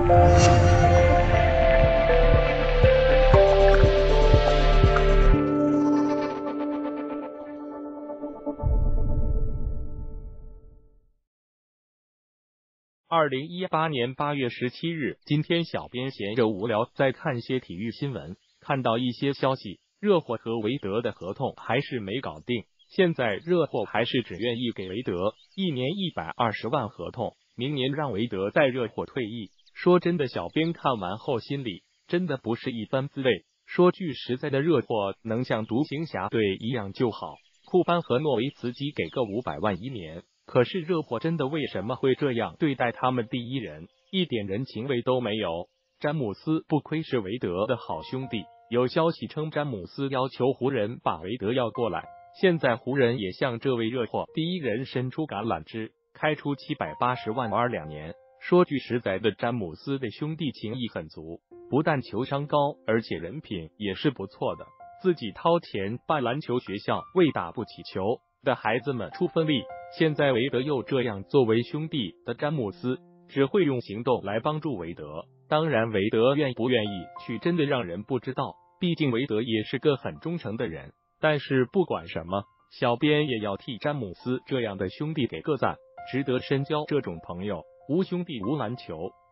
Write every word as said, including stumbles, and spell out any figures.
二零一八年八月十七日，今天小编闲着无聊，在看些体育新闻，看到一些消息，热火和韦德的合同还是没搞定。现在热火还是只愿意给韦德一年一百二十万合同，明年让韦德在热火退役。说真的，小编看完后心里真的不是一般滋味。说句实在的，热火能像独行侠队一样就好，库班和诺维茨基给个五百万一年。可是热火真的为什么会这样对待他们第一人？一点人情味都没有。詹姆斯不愧是韦德的好兄弟，有消息称詹姆斯要求湖人把韦德要过来。现在湖人也向这位热火第一人伸出橄榄枝，开出七百八十万二两年。说句实在的，詹姆斯的兄弟情谊很足，不但球商高，而且人品也是不错的。自己掏钱办篮球学校，为打不起球的孩子们出分力。现在韦德又这样，作为兄弟的詹姆斯只会用行动来帮助韦德。当然，韦德愿不愿意去，真的让人不知道。毕竟韦德也是个很忠诚的人。但是不管什么，小编也要替詹姆斯这样的兄弟给个赞，值得深交这种朋友。无兄弟无篮球。